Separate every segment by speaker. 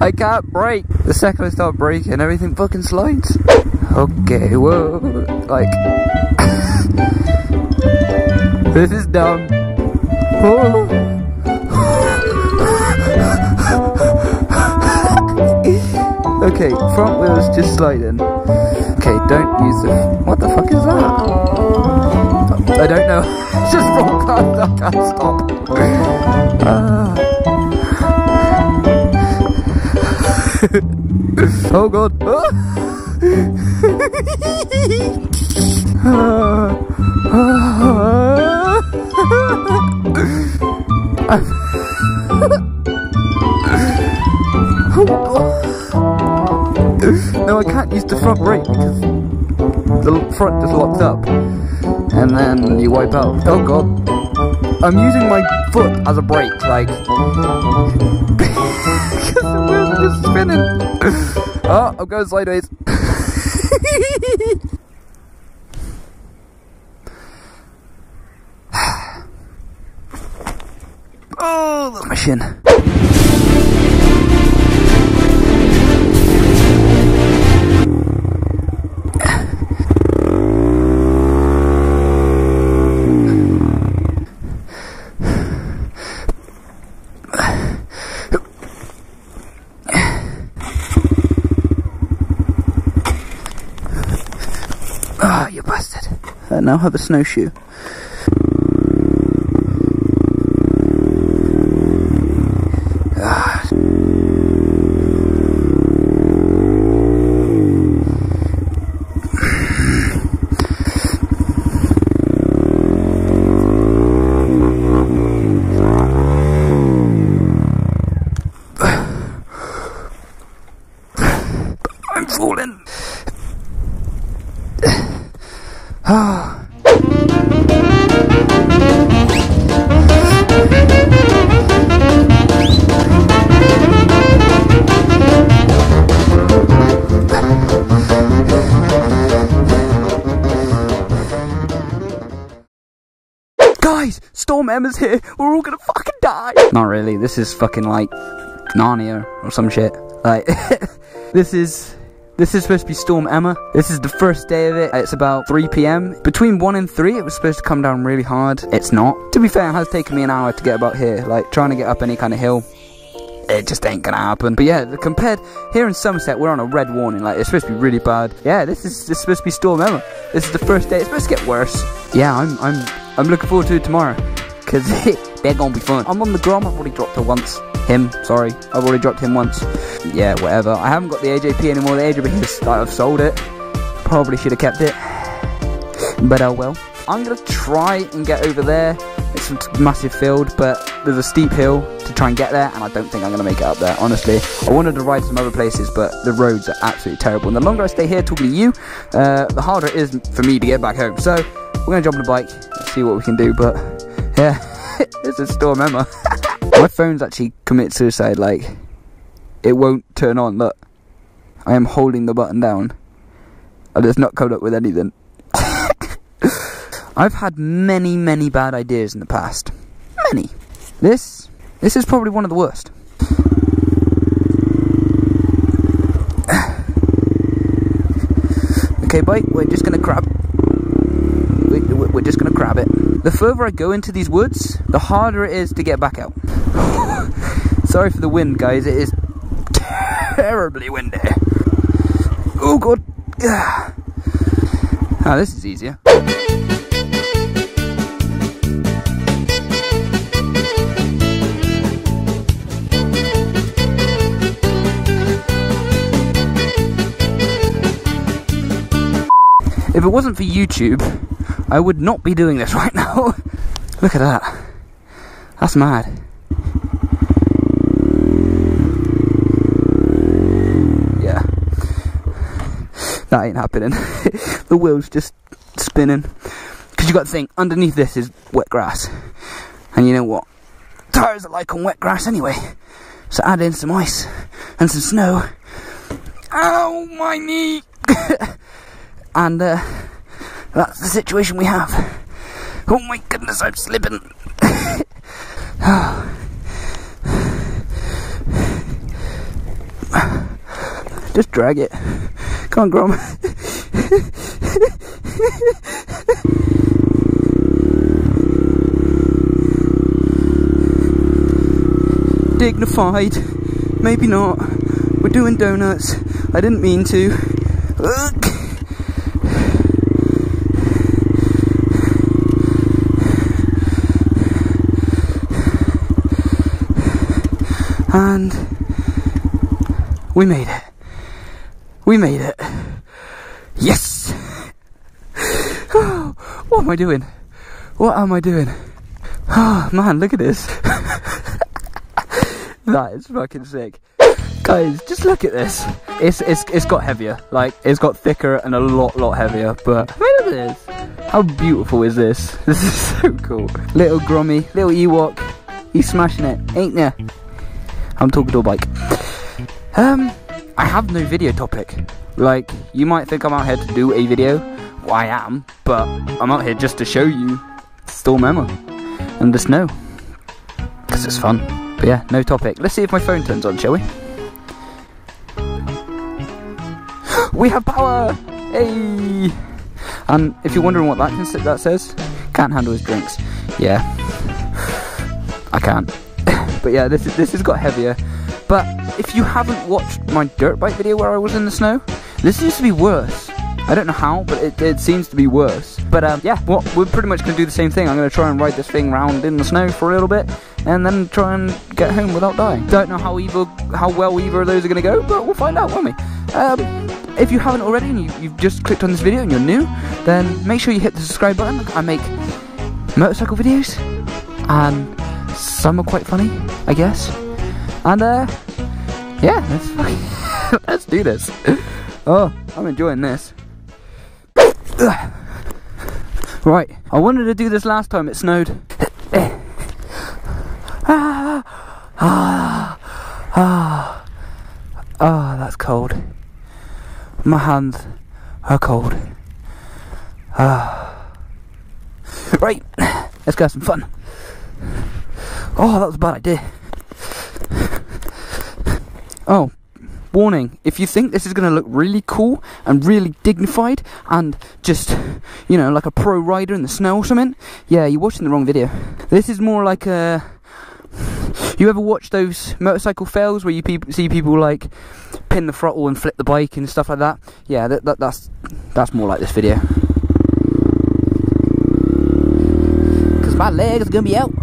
Speaker 1: I can't brake. The second I start braking, everything fucking slides. Okay, whoa. Like... this is dumb. Oh. Okay, front wheel's just sliding. Okay, don't use the... what the fuck is that? I don't know. It's just roll past, I can't stop. Oh god. No, I can't use the front brake because the front just locks up and then you wipe out. Oh god. I'm using my foot as a brake, like, because the wheel's just spinning. Oh, I'm going sideways. Oh, that's my shin. Ah, you bastard. I now have a snowshoe. I'm falling. Guys, Storm Emma's here. We're all gonna fucking die. Not really. This is fucking like Narnia or some shit. Like this is supposed to be Storm Emma. This is the first day of it. It's about 3 PM. Between 1 and 3, it was supposed to come down really hard. It's not. To be fair, it has taken me an hour to get about here. Like, trying to get up any kind of hill, it just ain't gonna happen. But yeah, compared, here in Somerset, we're on a red warning. Like, it's supposed to be really bad. Yeah, this is supposed to be Storm Emma. This is the first day. It's supposed to get worse. Yeah, I'm looking forward to it tomorrow, because they're gonna be fun. I'm on the Grom. I've already dropped her once. Him, sorry. I've already dropped him once. Yeah, whatever. I haven't got the AJP anymore. The AJP is, I've sold it. Probably should have kept it. But oh well. I'm going to try and get over there. It's a massive field, but there's a steep hill to try and get there, and I don't think I'm going to make it up there, honestly. I wanted to ride some other places, but the roads are absolutely terrible. And the longer I stay here talking to you, the harder it is for me to get back home. So, we're going to jump on the bike and see what we can do, but yeah, this is Storm Emma. My phone's actually committed suicide, like, it won't turn on, look. I am holding the button down, and it's not coming up with anything. I've had many, many bad ideas in the past. Many. This is probably one of the worst. Okay, bike, we're just gonna grab. We're just gonna grab it. The further I go into these woods, the harder it is to get back out. Sorry for the wind, guys. It is terribly windy. Oh god. Ah, this is easier. If it wasn't for YouTube, I would not be doing this right now. Look at that. That's mad. Yeah. That ain't happening. The wheel's just spinning. Because you got to think, underneath this is wet grass. And you know what? Tires are like on wet grass anyway. So add in some ice and some snow. Ow, my knee! And that's the situation we have. Oh my goodness, I'm slipping. Just drag it. Come on, Grom. Dignified. Maybe not. We're doing donuts. I didn't mean to. Ugh. And we made it. We made it. Yes! What am I doing? What am I doing? Oh man, look at this. That is fucking sick. Guys, just look at this. It's got heavier. Like, it's got thicker and a lot heavier. But look at this. How beautiful is this? This is so cool. Little Grommy, little Ewok. He's smashing it, ain't ya? I'm talking to a bike. I have no video topic. Like, you might think I'm out here to do a video. Well, I am, but I'm out here just to show you Storm Emma and the snow. Because it's fun. But yeah, no topic. Let's see if my phone turns on, shall we? We have power! Hey! And if you're wondering what that says, can't handle his drinks. Yeah. I can't. But yeah, this has got heavier. But if you haven't watched my dirt bike video where I was in the snow, this seems to be worse. I don't know how, but it seems to be worse. But yeah, well, we're pretty much going to do the same thing. I'm going to try and ride this thing round in the snow for a little bit, and then try and get home without dying. Don't know how well either of those are going to go, but we'll find out, won't we? If you haven't already and you've just clicked on this video and you're new, then make sure you hit the subscribe button. I make motorcycle videos, and some are quite funny, I guess. And yeah, let's do this. Oh, I'm enjoying this. Right, I wanted to do this last time it snowed. That's cold. My hands are cold. Right, let's go have some fun. Oh, that was a bad idea. Oh, warning, if you think this is going to look really cool and really dignified and just, you know, like a pro rider in the snow or something, yeah, you're watching the wrong video. This is more like a... You ever watch those motorcycle fails where you see people like pin the throttle and flip the bike and stuff like that? Yeah, that's more like this video. Because my leg is going to be out.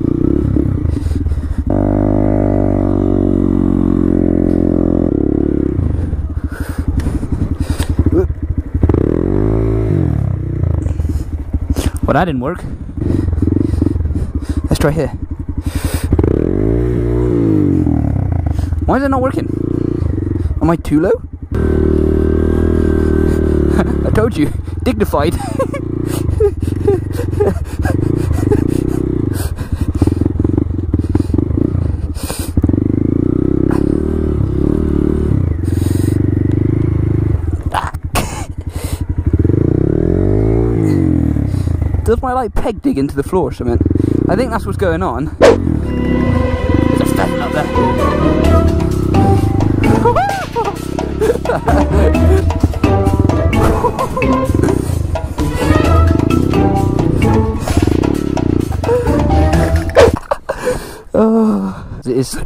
Speaker 1: Well, that didn't work. Let's try here. Why is it not working? Am I too low? I told you, dignified. Does my like peg dig into the floor or something? I think that's what's going on. There's a pheasant up there. Oh, it is.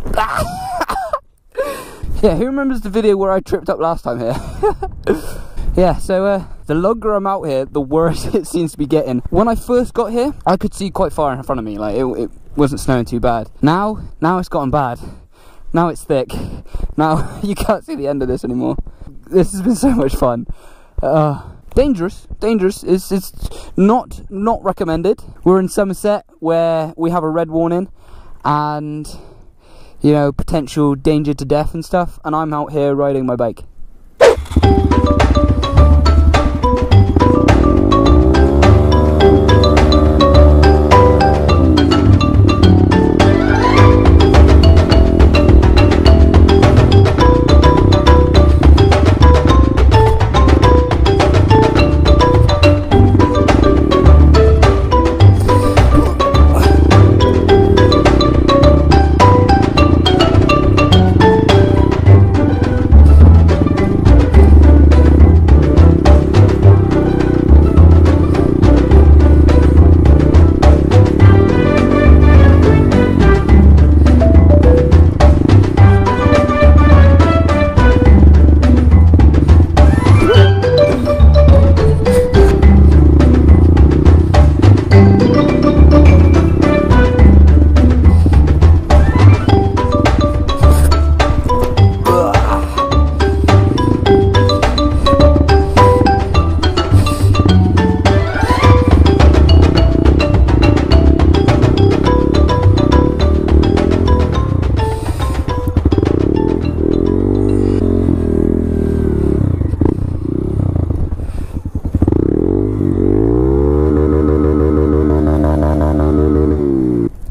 Speaker 1: Yeah, who remembers the video where I tripped up last time here? Yeah, so the longer I'm out here, the worse it seems to be getting. When I first got here, I could see quite far in front of me, like it wasn't snowing too bad. Now it's gotten bad. Now it's thick. Now you can't see the end of this anymore. This has been so much fun. Dangerous. It's not recommended. We're in Somerset where we have a red warning and, you know, potential danger to death and stuff, and I'm out here riding my bike.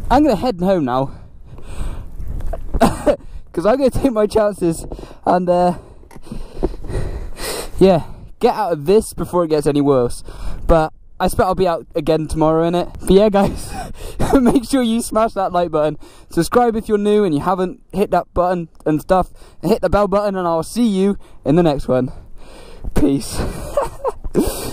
Speaker 1: I'm gonna head home now. Because I'm gonna take my chances and yeah, get out of this before it gets any worse. But I expect I'll be out again tomorrow, innit? But yeah, guys, make sure you smash that like button. Subscribe if you're new and you haven't hit that button and stuff. And hit the bell button, and I'll see you in the next one. Peace.